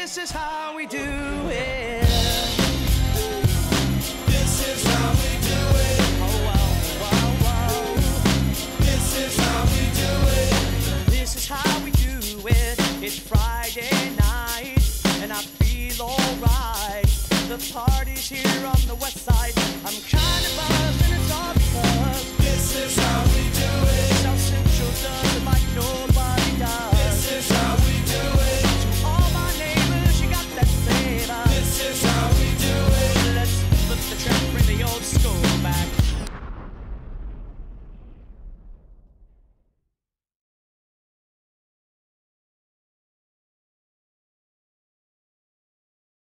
this is how we do it. This is how we do it. Oh, wow, wow, wow. This is how we do it. This is how we do it. It's Friday night, and I feel alright. The party's here on the west side. I'm kind of buzzed, and it's all because This is how we do it. South Central does it like nobody does. This is how we do it. To all my neighbors, you got that flavor. This is how we do it. Let's flip the track, bring the old school.